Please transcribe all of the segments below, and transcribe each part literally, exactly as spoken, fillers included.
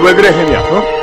왜 그래, 혜미야, 어?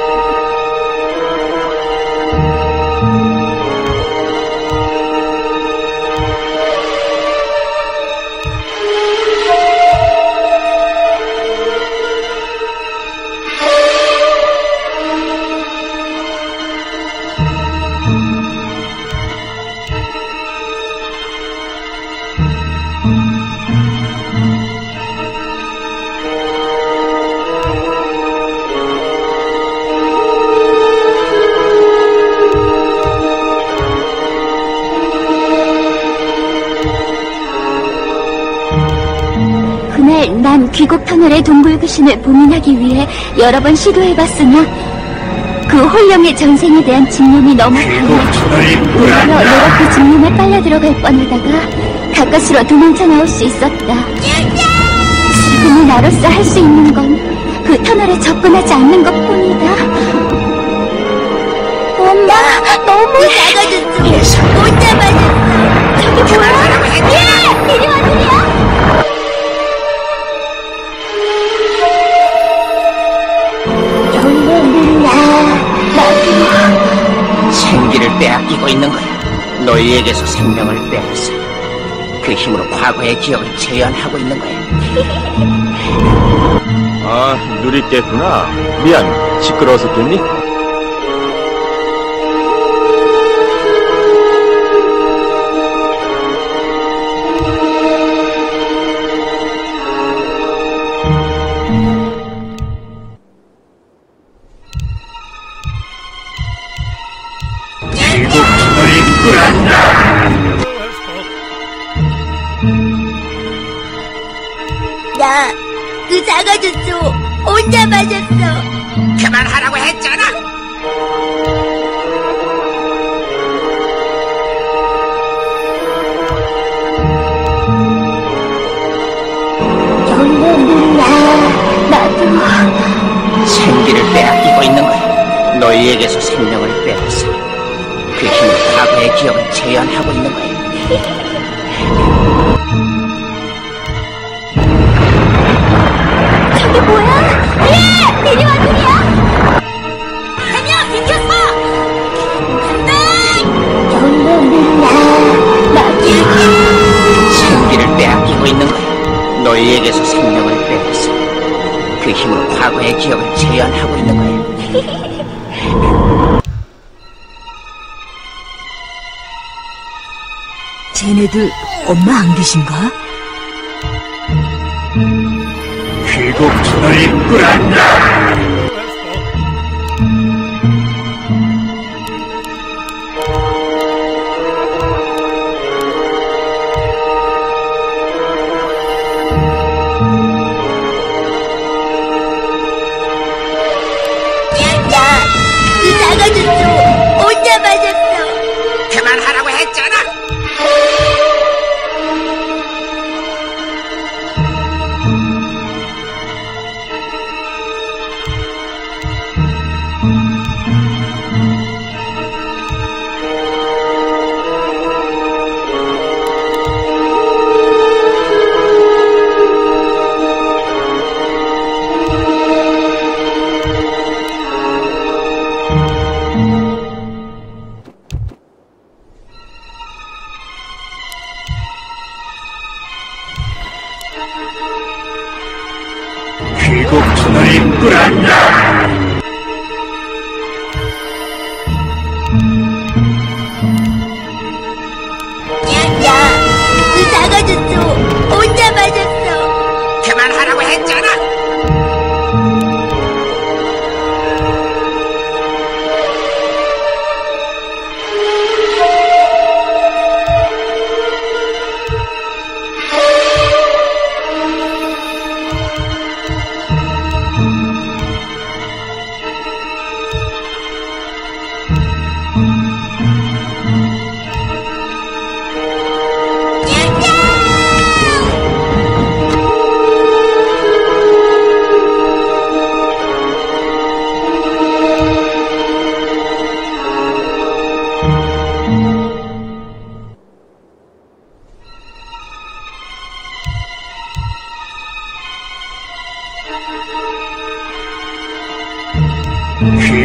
난 귀곡 터널의 동굴 귀신을 봉인하기 위해 여러 번 시도해봤으나 그 홀령의 전생에 대한 집념이 너무 강해. 오히려 내가 그 집념에 빨려 들어갈 뻔하다가 가까스로 도망쳐 나올 수 있었다. 지금의 나로서 할 수 있는 건 그 터널에 접근하지 않는 것뿐이다. 엄마, 너무 작아졌어. 못 잡아줬어. 저기 뭐야? 예! 이리 와, 이리야. 생기를 빼앗기고 있는 거야. 너희에게서 생명을 빼앗아 그 힘으로 과거의 기억을 재현하고 있는 거야. 아, 누리 깼구나. 미안, 시끄러워서 깼니? 나 그 작아졌어. 혼자 마셨어. 그만하라고 했잖아. 얼른 누나, 나도 생기를 빼앗기고 있는 거야. 너희에게서 생명을 빼앗아 그 힘으로 과거의 기억을 재현하고 있는 거야. 저게 뭐야? 예! 이리 와, 누리야! 혜미야, 비켜서! 안돼! 얼른 누나, 나도 생기를 빼앗기고 있는 거야. 너희에게서 생명을 빼앗아 그 힘으로 과거의 기억을 재현하고 있는 거야. 쟤네들 엄마 안 계신가? 귀곡 터널이 꿀한다. 그 작아졌어. 혼자 마셨어. 그만하라고 했잖아. 귀곡 터널이 꿀한다. 그 작아졌어. 혼자 마셨어. 그만하라고 했잖아.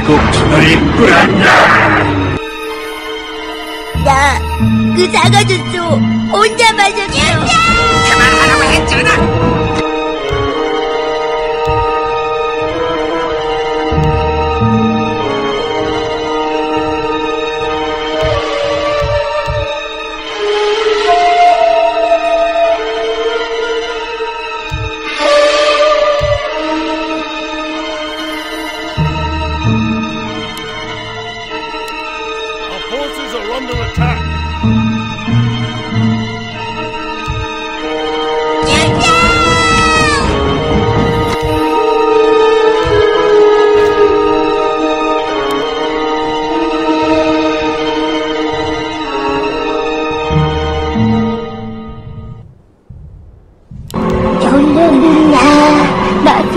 꼭지놀이 꾸란다. 나 그 사과주스 혼자 마셨어. 그만하라고 했잖아. Forces are under attack. 얼른 나도.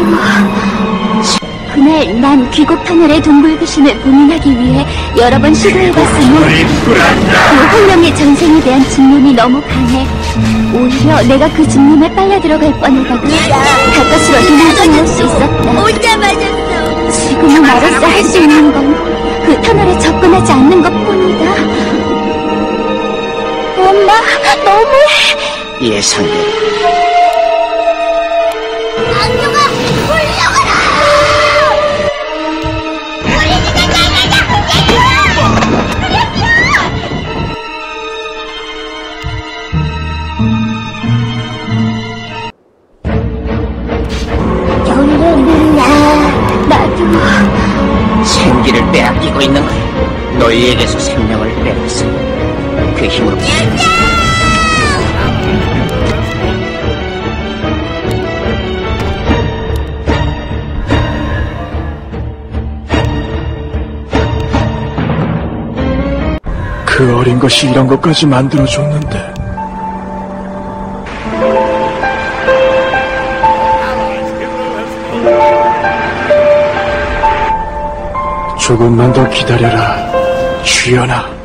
그날 난 귀곡 터널의 동굴 귀신을 봉인하기 위해 여러 번 시도해봤으나 그 혼령의 전생에 대한 집념이 너무 강해. 오히려 내가 그 집념에 빨려 들어갈 뻔하다가 가까스로 도망쳐나올 수 있었다. 혼자 맞았어. 지금은 나로서 할 수 있는 건 그 터널에 접근하지 않는 것뿐이다. 엄마, 너무해. 예상대로. 악녀가 올라와라! 얼른 나도. 생기를 빼앗기고 있는 거야. 너희에게서 생명을 빼앗어. 그 힘으로. 그 어린 것이 이런 것까지 만들어줬는데. 조금만 더 기다려라, 주연아.